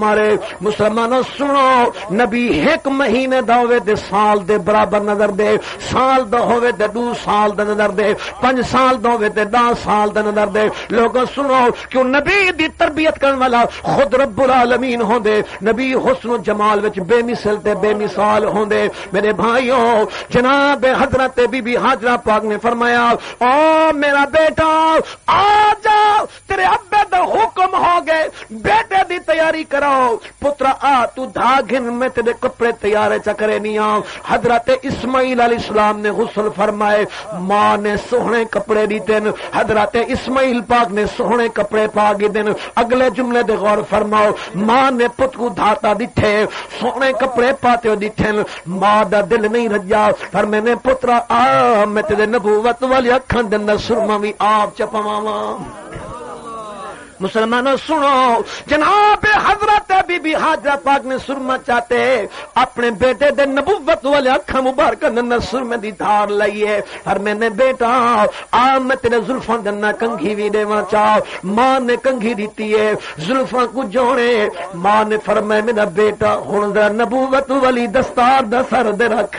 مارے مسلمانوں سنو نبی ایک مہینے دا ہوئے دے سال دے برابر نظر دے سال دا ہوئے دے 2 سال دا نظر دے 5 سال دا ہوئے دے 10 سال دا نظر دے لوگوں سنو کیوں نبی دی تربیت کرن والا خود رب العالمین ہوندے نبی حسن و جمال وچ بے مثل تے بے مثال ہوندے میرے بھائیوں جناب حضرت بی بی حاجرہ پاک نے فرمایا او میرا بیٹا آ جا تیرے ابے دا حکم ہو گئے بیٹے دی تیاری کراؤ پترا آ تو دھاگن میں تیرے کپڑے تیار چکرے نہیں آؤ حضرت اسماعیل علیہ السلام نے غسل فرمائے ماں نے سوہنے کپڑے دیتے حضرت اسماعیل پاک نے سوہنے کپڑے پاک دن اگلے جملے دے غور فرماؤ ماں نے پت کو دھاتا دٹھے سوہنے کپڑے پاتے ہو دٹھے ماں دا دل نہیں رجا پر میں نے پترا آ میں تیرے نبوت والی اکھاں دے اندر سرما بھی آپ چپاواں مسلمانوں سنو جناب حضرت بی بی حاجرہ پاک نے سرما چاہتے اپنے بیٹے دے نبوت والے اکھاں مبارکہ نے سرمے دی دھار لئیے اور میں نے بیٹا آ میں تیرے زلفاں دنا کنگھی بھی دیواں چاہ ماں نے کنگھی دیتی ہے زلفاں کو جوڑے ماں نے فرمایا میرا بیٹا ہن ذرا نبوت والی دستار دا سر دے رکھ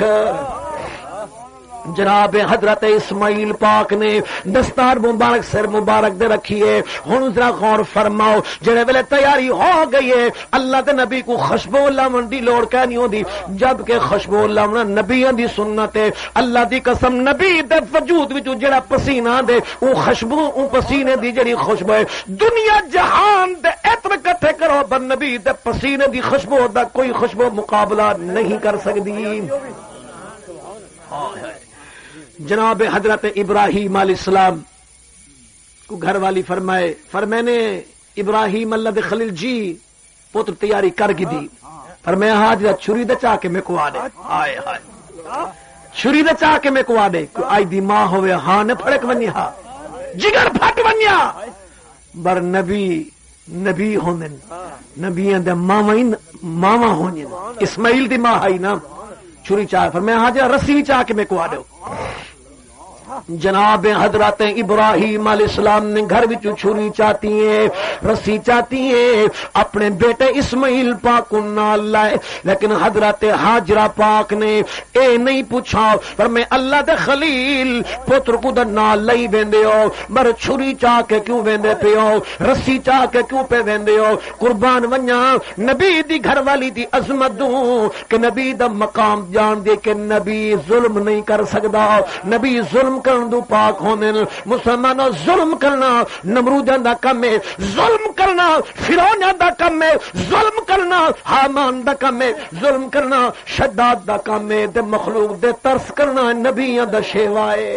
جناب حضرت اسماعیل پاک نے دستار مبارک سر مبارک دے رکھیے ہن ذرا غور فرماؤ جڑے ویلے تیاری ہو گئی ہے اللہ دے نبی کو خوشبو لاون دی لوڑ کہ نہیں ہوندی جبکہ خوشبو لاونا نبیاں دی سنت ہے اللہ دی قسم نبی دے وجود وچ جڑا پسینہ دے او خوشبو او پسینے دی جڑی خوشبو ہے دنیا جہان دے عطر اکٹھے کرو پر نبی دے پسینے دی خوشبو دا کوئی خوشبو مقابلہ نہیں کر سکدی جناب حضرت ابراہیم علیہ السلام کو گھر والی فرمائے نے ابراہیم اللہ دے خلیل جی پتر تیاری کر گی دی فرمایا حاجرہ چھری دے چاہ کے میں کو آدے آئے ہائے چھری دے چاہ کے میں کو آدے آئی دی ماں ہوئے ہاں نے پھڑک ونیا جگر پھٹ ونیا بر نبی ہوندن نبیاں دے ماما ہوندن اسماعیل دی ماں آئی نا چھری چاہ فرمایا حاجرہ رسی چاہ کے میں کو آدے جناب حضرت ابراہیم علیہ السلام نے گھر وچ چھری چاہتی ہیں رسی چاہتی ہیں اپنے بیٹے اسماعیل پاک کو نال لائے لیکن حضرت حاجرہ پاک نے اے نہیں پوچھا پر میں اللہ دے خلیل پتر کو دا نال لئی ویندے ہو مر چھری چاہ کے کیوں ویندے پے ہو رسی چاہ کے کیوں پہ ویندے ہو قربان ونیا نبی دی گھر والی دی عظمت دوں کہ نبی دا مقام جان دے کہ نبی ظلم نہیں کر سکدا نبی ظلم کرن دو پاک ہونے مسلمانوں ظلم کرنا نمروداں دا کم ہے ظلم کرنا فرعون دا کم ہے ظلم کرنا حامان دا کم ہے ظلم کرنا شداد دا کم ہے تے مخلوق دے ترس کرنا نبیاں دا شیوا ہے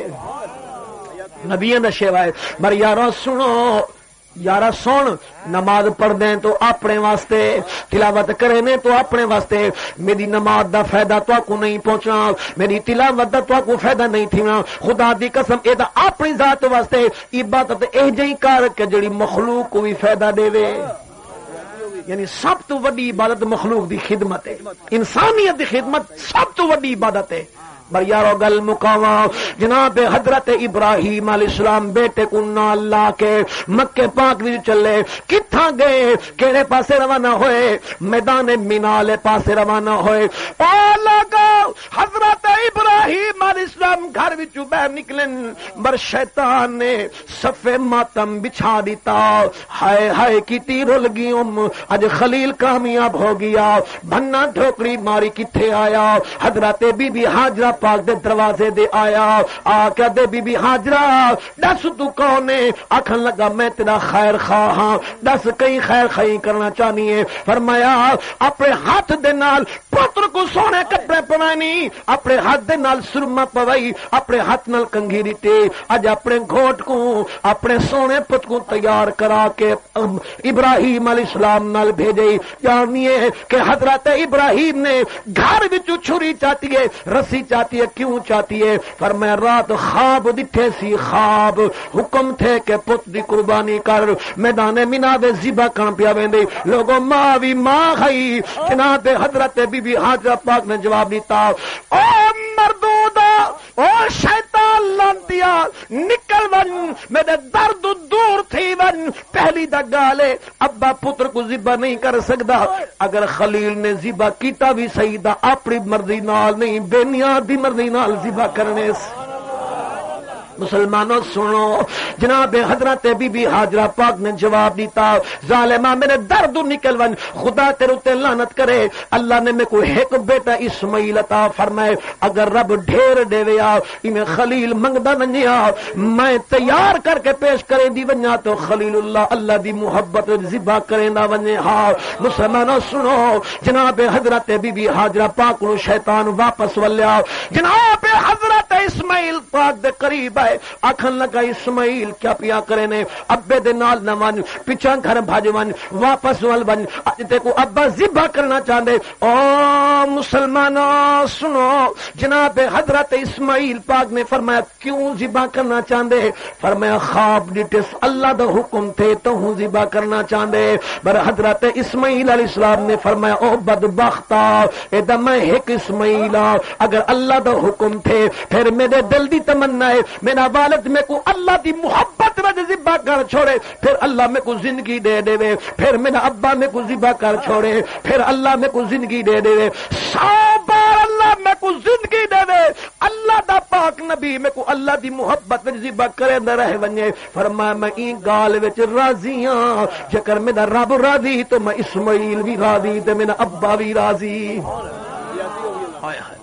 نبیاں دا شیوا ہے پر یارو سنو یارا سن نماز پڑھ دیں تو اپنے واسطے تلاوت کریں تو اپنے واسطے میری نماز دا فائدہ تو کو نہیں پہنچنا میری تلاوت دا تو کو فائدہ نہیں تھینا خدا دی قسم اے دا اپنی ذات واسطے عبادت اے جئی کر کہ جڑی مخلوق کو بھی فائدہ دے وے یعنی سب تو وڈی عبادت مخلوق دی خدمت ہے انسانیت دی خدمت سب تو وڈی عبادت ہے بر یارو گل مکاواں جناب حضرت ابراہیم علیہ السلام بیٹے کو نال لا کے مکے پاک وچ چلے کتھاں گئے کیڑے پاسے روانہ ہوئے میدان مینا والے پاسے روانہ ہوئے او لگا حضرت ابراہیم علیہ السلام گھر وچوں باہر نکلن بر شیطان نے صفے ماتم بچھا دیتا ہائے ہائے کیتی رل گئی اج خلیل کامیاب ہو گیا بھنا ٹھوکری ماری کتھے آیا حضرت بی بی حاجرہ پاک دے دروازے دے آیا آقا دے بی بی حاجرہ دس تو کون ہے آکھن لگا میں تیرا خیر خواہ ہاں دس کئی خیر خواہی کرنا چاہنی ہے فرمایا اپنے ہاتھ دے نال پتر کو سونے کپڑے پوانی اپنے ہاتھ دے نال سرما پوائی اپنے ہاتھ نال کنگھی دیتے اج اپنے گھوٹ کو اپنے سونے پت کو تیار کرا کے ابراہیم علیہ السلام نال بھیجے جانیے کہ حضرت ابراہیم نے گھر وچ چھری چاہتی ہے رسی چاہتی ہے کیوں چاہتی ہے فرمایا رات خواب دٹھے سی خواب حکم تھے کہ پت دی قربانی کر میدان مینا دے ذبح کرن پیا ویندے لوگوں ماں وی ماں کھائی جناب حضرت بی بی حاجرہ پاک نے جواب دیتا او مردودا او شیطان لانتیا نکل ون میرے درد دور تھی ون. پہلی دا گالے ابا پتر کو ذبح نہیں کر سکتا. اگر خلیل نے ذبح کیتا بھی صحیح دا اپنی مرضی نال نہیں بے نیاز دی مرضی نال ذبح کرنے سے. مسلمانوں سنو جناب حضرت بی بی ہاجرہ پاک نے جواب دیتا ظالمہ میرے درد نکل ون خدا تیرے تے لعنت کرے اللہ نے میں کو ایک بیٹا اسماعیل عطا فرمائے اگر رب ڈھیر دے ویا میں خلیل منگدا ننیا میں تیار کر کے پیش کرے دی ونیا تو خلیل اللہ دی محبت ذبح کرے نہ ونجے. ہاں مسلمانوں سنو جناب حضرت بی بی ہاجرہ پاک نو شیطان واپس ولیا جناب حضرت اسماعیل پاک دے قریب آخن لگا اسماعیل کیا پیا کرے نے ابے دے نال نہ ون پیچھا گھر بھج ون واپس ول ون اج تے کو ابا ذبح کرنا چاہندے. او مسلمانوں سنو جناب حضرت اسماعیل پاک نے فرمایا کیوں ذبح کرنا چاہندے؟ فرمایا خواب ڈٹس اللہ دا حکم تھے تو ہوں ذبح کرنا چاہندے. پر حضرت اسماعیل علیہ السلام نے فرمایا او بدبختا ادا میں ایک اسماعیل اگر اللہ دا حکم تھے پھر میرے دل دی تمنا ہے میرا والد میں کو اللہ دی محبت وجہ ذبح کر چھوڑے پھر اللہ میں کو زندگی دے دے پھر میرا ابا میں کو ذبح کر چھوڑے پھر اللہ میں کو زندگی دے دے 100 بار اللہ میں کو زندگی دے دے اللہ دا پاک نبی میں کو اللہ دی محبت وچ ذبح کرے نہ رہ ونجے. فرمایا میں این گال وچ راضی ہاں جکر میرا رب راضی تو میں اسماعیل بھی راضی تے میرا ابا بھی راضی. ہائے ہائے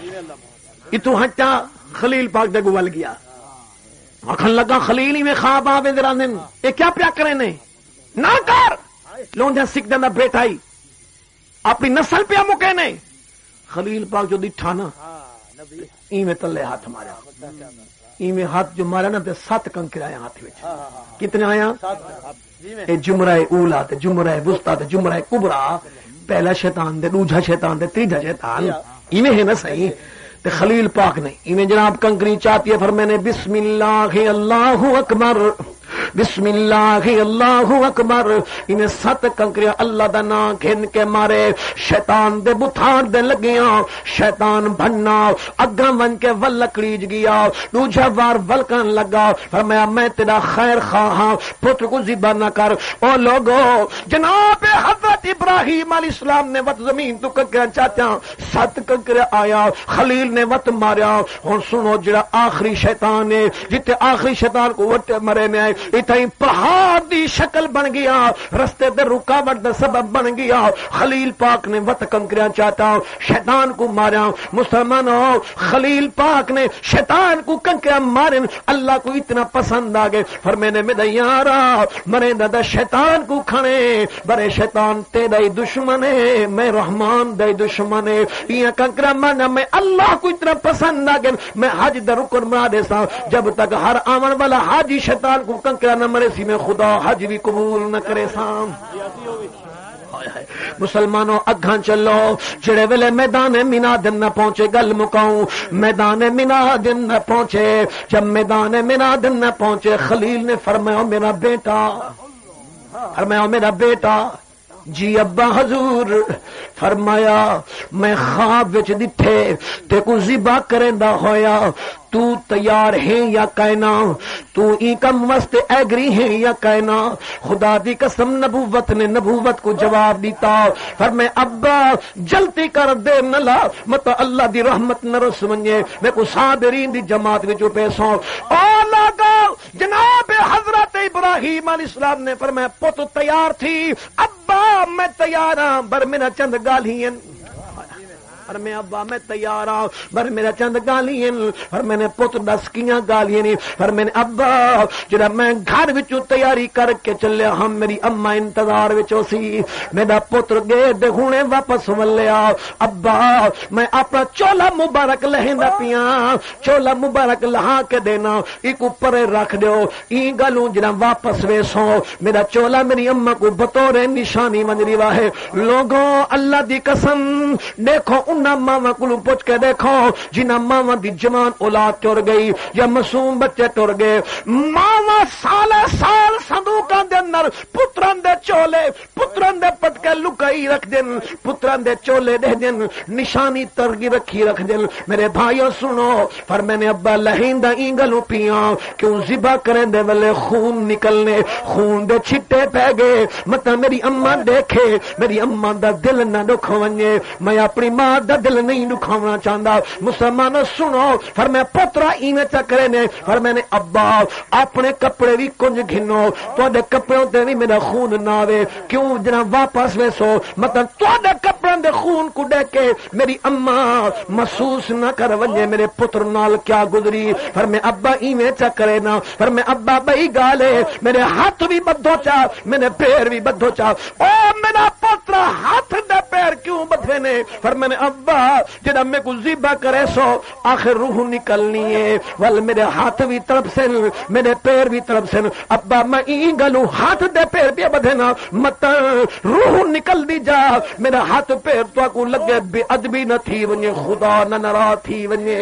اتو ہٹا خلیل پاک دے گول گیا آخن لگا خلیل ہی میں خواب آوے ذرا دن یہ کیا پیا کرے نے نہ کر لونڈا سکھ دینا بیٹا ہی اپنی نسل پیا مکے نے. خلیل پاک جو ڈٹھا نا ایویں تلے ہاتھ مارا ایویں ہاتھ جو مارا نا تے 7 کنکر آیا ہاتھ وچ. کتنے آیا؟ اے جمرہ اولا تے جمرہ وسطی تے جمرہ کبرا. پہلا شیطان دے دوجا شیطان دے تیجا شیطان ایویں ہے نا صحیح. تے خلیل پاک نے ایویں جناب کنکری چاہتی ہے فرمانے بسم اللہ اللہ اکبر بسم اللہ اللہ اکبر. انہیں 7 کنکریاں اللہ دا نام گھن کے مارے شیطان دے بتھان دے لگیاں شیطان بھننا اگاں ون کے ول لکڑیج گیا دوجا وار ولکن لگا. فرمایا میں تیرا خیر خواہاں پتر کو ذبح نہ کر. او لوگو جناب حضرت ابراہیم علیہ السلام نے وت زمین تو کنکریاں چاہتا 7 کنکریاں آیا خلیل نے وت ماریا. ہن سنو جڑا آخری شیطان ہے جتے آخری شیطان کو وٹ مرے میں آئے اتائی پہاڑ دی شکل بن گیا رستے دے رکاوٹ دا سبب بن گیا. خلیل پاک نے وت کنکریاں چاہتا شیطان کو مارا. مسلمانوں خلیل پاک نے شیطان کو کنکریاں مارن اللہ کو اتنا پسند آ گئے. فرمینے میں یارا مرے دا شیطان کو کھانے برے شیطان تیرا ہی دشمن ہے میں رحمان دے دشمن ہے. یہ کنکریاں مارنا میں اللہ کو اتنا پسند آ گئے میں حج دا رکن بنا دے سا جب تک ہر آمن والا حاجی شیطان کو کنکریاں نہ مرے سی میں خدا حج بھی قبول نہ کرے سام. مسلمانوں اگاں چلو جڑے ویلے میدان مینا دن نہ پہنچے گل مکاؤں میدان مینا دن نہ پہنچے جب میدان مینا دن نہ پہنچے خلیل نے فرمایا میرا بیٹا فرمایا میرا بیٹا جی ابا حضور. فرمایا میں خواب وچ دٹھے تے کو ذبح کریندا ہویا تو تیار ہے یا کہنا تو ای کم واسطے ایگری ہے یا کہنا. خدا دی قسم نبوت نے نبوت کو جواب دیتا. فرمایا ابا جلدی کر دے نہ لا مت اللہ دی رحمت نہ رس ونجے میں کو صابرین دی جماعت وچ پیسوں. او لوگو جناب حضرت ابراہیم علیہ السلام نے فرمایا پت تیار تھی ابا میں تیار ہاں بر میرا چند گالیاں اور میں ابا میں تیار ہوں پر میرا چند گالیاں اور میں نے پتر 10 کیاں گالیاں نہیں پر میں نے ابا جڑا میں گھر وچوں تیاری کر کے چلیا ہم میری اما انتظار وچوں سی میرا پتر گئے دے ہونے واپس ولیا. ابا میں اپنا چولا مبارک لہندا پیاں چولا مبارک لہا کے دینا ایک اوپر رکھ دیو ای گلوں جڑا واپس ویسو میرا چولا میری اما کو بطور نشانی منجری واہ. لوگوں اللہ دی قسم دیکھو انہاں ماواں کولوں پوچھ کے دیکھو جنہاں ماواں دی جوان اولاد ٹر گئی یا معصوم بچے ٹر گئے، ماواں سال صندوقاں دے اندر پتران دے چولے پتران دے پٹکے لکائی رکھ دین، پتران دے چولے دے دین، نشانی ترگی رکھی رکھ دین۔ میرے بھائیو سنو، پر میں نے ابا لہیندا اینگلوں پیاں کیوں ذبح کریں دے والے خون نکلنے، خون دے چھٹے پہ گئے، متا میری اماں دیکھے میری اماں دا دل نہ دکھ ونجے، میں اپنی ماں دا دل نہیں دکھاونا چاہتا۔ مسلمانوں سنو، پر میں پترا ایویں چکرے نے، پر میں نے ابا اپنے کپڑے بھی کنج گھنو، تواڈے کپڑوں تے بھی میرا خون نہ آوے، کیوں جنا واپس ویسو، مطلب تواڈے کپڑوں دے خون کو دیکھ کے میری اماں محسوس نہ کر ونجے میرے پتر نال کیا گزری۔ پر میں ابا ایویں چکرے نا، پر میں ابا بئی گالے، میرے ہاتھ بھی بدھو چا، میرے پیر بھی بدھو چا، او میرا پترا ہاتھ دے پیر کیوں بدھے نے؟ پر میں نے ابا جڑا میں کو ذبح کرے سو آخر روح نکلنی ہے، ول میرے ہاتھ بھی طرف سے میرے پیر بھی طرف سے، ابا میں این گلوں ہاتھ دے پیر بھی بدھے نا، مت روح نکل دی جا، میرا ہاتھ پیر تو کو لگے بے ادبی نہ تھی ونجے، خدا نہ ناراض تھی ونجے،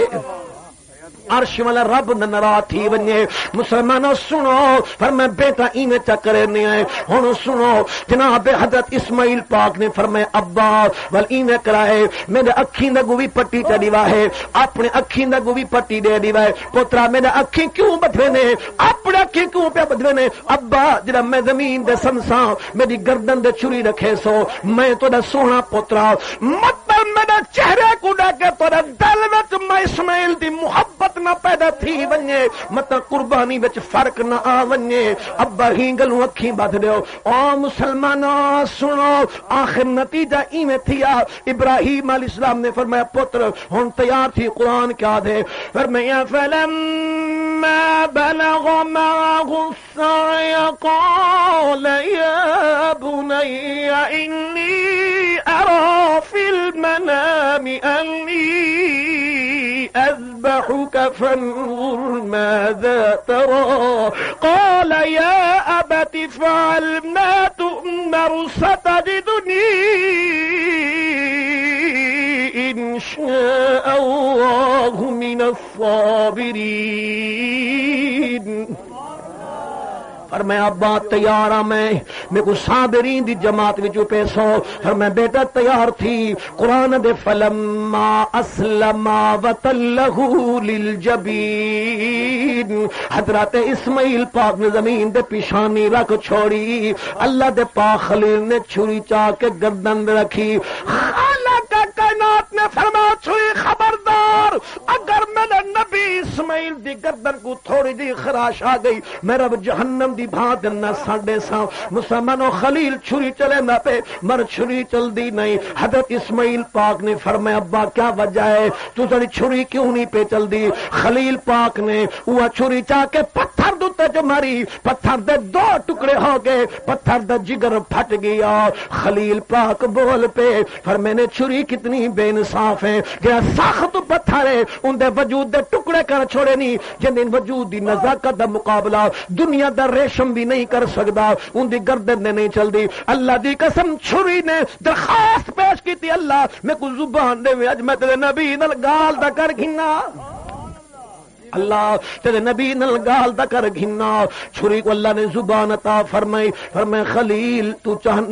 عرش والا رب نہ ناراض تھی ونجے۔ مسلمانوں سنو، پر میں بیٹا ایویں چکرے نہیں آئے، ہن سنو جناب حضرت اسماعیل پاک نے فرمایا ابا ول ایویں کرائے، میرے اکھیں دا گوی پٹی چڑی واہے، اپنے اکھیں دا گوی پٹی دے دی وائے، پترا میرے اکھیں کیوں بدھے نے، اپنے اکھیں کیوں پہ بدھے نے؟ ابا جڑا میں زمین دے سنساں میری گردن دے چھری رکھے سو، میں تہاڈا سونا پترا، مطلب میرے چہرے کو دیکھ کے تہاڈے دل وچ میں اسماعیل دی محبت نہ پیدا تھی ونجے، مطلب قربانی وچ فرق نہ آ ونجے، ابا ہی گلوں اکھیں بدھ دیو۔ او مسلمانوں سنو، آخر نتیجہ ایویں تھیا، ابراہیم علیہ السلام نے فرمایا پتر ہن تیار تھی، قرآن کیا دے فرمایا فلما بلغ معه السعي قال يا بني إني أرى في المنام أني أذبحك فانظر ماذا ترى قال يا أبت افعل ما تؤمر ستجدني إن شاء الله من الصابرين۔ فرمایا ابا تیار ہاں میں کو صابرین دی جماعت وچ پیسو، فرمایا بیٹا تیار تھی، قرآن دے فلما اسلم وتلہ للجبین، حضرت اسماعیل پاک نے زمین دے پیشانی رکھ چھوڑی، اللہ دے پاک خلیل نے چھری چا کے گردن رکھی، خالق کائنات نے فرمایا چھری خبردار، اگر میرے نبی اسماعیل دی گردن کو تھوڑی جی خراش آ گئی میں رب جہنم دی بھا دینا ساڈے سا۔ مسلمانوں خلیل چھری چلے نہ پہ مر چھری چل دی نہیں۔ حضرت اسماعیل پاک نے فرمایا ابا کیا وجہ ہے تو تیری چھری کیوں نہیں پہ چل دی؟ خلیل پاک نے وہ چھری چاہ کے پتھر دوتے جو ماری، پتھر دے دو ٹکڑے ہو گئے، پتھر دا جگر پھٹ گیا۔ خلیل پاک بول پہ پر میں نے چھری کتنی بے انصاف ہے، جہاں سخت پتھر ہے ان دے وجود دے ٹکڑے کر چھوڑے نہیں، جن وجود دی نزاکت دا مقابلہ دنیا دا ریشم بھی نہیں کر سکتا، ان دی گردن نے نہیں چل دی۔ اللہ دی قسم چھری نے درخواست پیش کی تھی، اللہ میں کو زبان دے اج میں تیرے نبی نال گال دا کر گھنا، اللہ تیرے نبی نال گال دا کر گھنا۔ چھری کو اللہ نے زبان عطا فرمائی، فرمائے خلیل تو چاہنے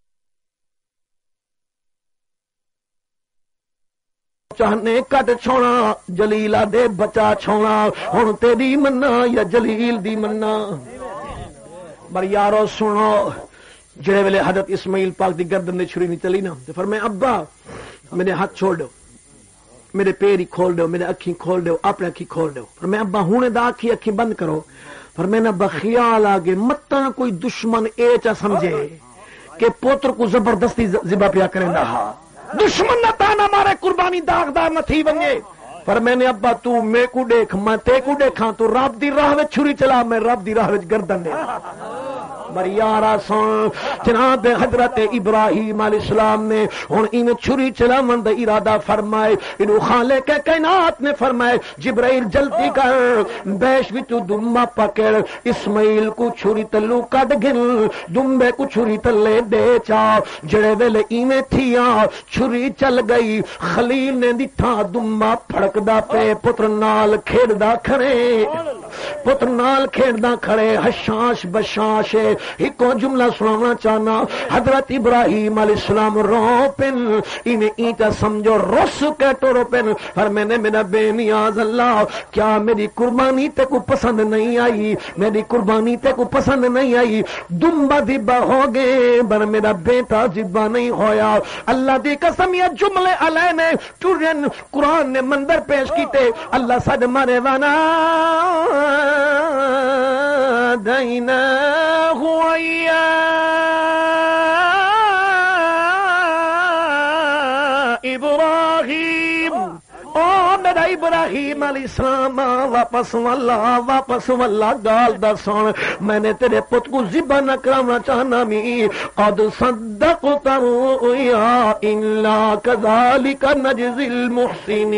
کٹ چھوڑا جلیلا دے بچا چھوڑا، ہن تیری منا یا جلیل دی منا؟ پر یارو سنو، جڑے ویلے حضرت اسماعیل پاک دی گردن دے چھری نہیں چلی نا، تے فرمایا ابا میرے ہاتھ چھوڑ دو، میرے پیر ہی کھول دو، میرے اکھیں کھول دو، اپنے اکھی کھول دو۔ فرمایا ابا ہن دا اکھی بند کرو۔ فرمایا ابا خیال آگے متا کوئی دشمن اے چا سمجھے کہ پوتر کو زبردستی ذبح پیا کریندا، دشمن نہ تانا مارے قربانی داغدار نہ تھی بنجے۔ پر میں نے ابا تو میں کو دیکھ میں تے کو دیکھاں، تو رب دی راہ وچ چھری چلا، میں رب دی راہ وچ گردن دے۔ مریارا سن جناب حضرت ابراہیم علیہ السلام نے ہن انہیں چھری چلاون دا ارادہ فرمائے انہوں خالق کائنات نے فرمائے جبرائیل جلدی کر بیش وچ دما پکڑ اسماعیل کو چھری تلو کڈ گن دمبے کو چھری تلے دے چا جڑے ویلے ایویں تھیا چھری چل گئی خلیل نے دٹھا دما پھڑکدا پے پتر نال کھیڈدا کھڑے پتر نال کھیڈدا کھڑے حشاش بشاش ایکو جملہ سنانا چاہنا حضرت ابراہیم علیہ السلام رو پن انہیں اینٹا سمجھو رس کے ٹورو پن پر میں نے میرا بے نیاز اللہ کیا میری قربانی تے کو پسند نہیں آئی میری قربانی تے کو پسند نہیں آئی دمبا ذبح ہو گئے پر میرا بیٹا ذبح نہیں ہویا اللہ دی قسم یہ جملے علیہ نے ٹورن قرآن نے منظر پیش کیتے اللہ سد مارے وانا دینا ہویا ابراہیم او میرا ابراہیم علیہ السلام واپس واللہ گال دا سن میں نے تیرے پت کو ذبح نہ کرانا چاہنا می قد صدقت رؤیا الا كذلك نجزي المحسنين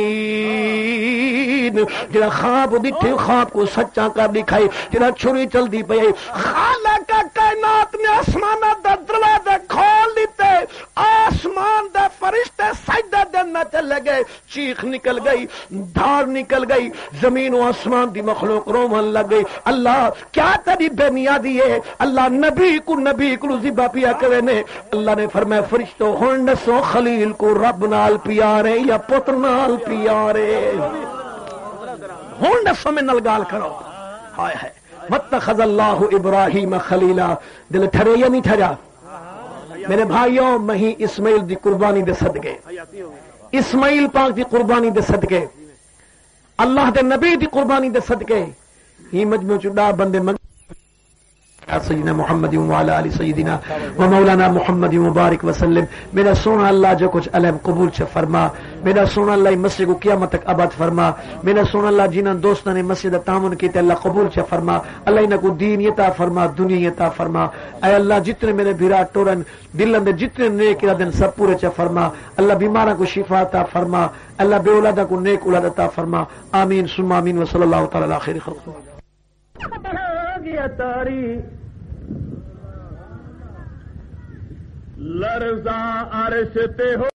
جڑا خواب دکھے خواب کو سچا کر دکھائی جڑا چھری چل دی پئی خالق کائنات نے آسمان دا دروازے کھول دیتے آسمان دے فرشتے سجدہ دینا چلے گئے چیخ نکل گئی دھار نکل گئی زمین و آسمان دی مخلوق رومن لگ گئی اللہ کیا تیری بے نیادی ہے اللہ نبی کو ذبح پیا کرے نے اللہ نے فرمایا فرشتو ہن دسو خلیل کو رب نال پیارے یا پتر نال پیارے ہن دسو میں نال گال کرو ہائے ہائے واتخذ اللہ ابراہیم خلیلا دل ٹھرے یا نہیں ٹھرا میرے بھائیوں مہی اسماعیل دی قربانی دے صدقے اسماعیل پاک دی قربانی دے صدقے اللہ دے نبی دی قربانی دے صدقے ہی مجموع چڑا بندے سیدنا محمد وعلی آل سیدنا و مولانا محمد مبارک وسلم میرا سونا اللہ جو کچھ علم قبول چھ فرما میرا سونا اللہ مسجد کو قیامت تک آباد فرما میرا سونا اللہ جنہاں دوستوں نے مسجد تعاون کیتے اللہ قبول چھ فرما اللہ انہاں کو دین عطا فرما دنیا عطا فرما اے اللہ جتنے میرے بھرا ٹورن دلن دے جتنے نیک ارادے سب پورے چھ فرما اللہ بیماراں کو شفا عطا فرما اللہ بے اولادہ کو نیک اولاد عطا فرما آمین ثم آمین وصلی اللہ تعالی علی خیر خلق تاری لرزاں عرش تے ہو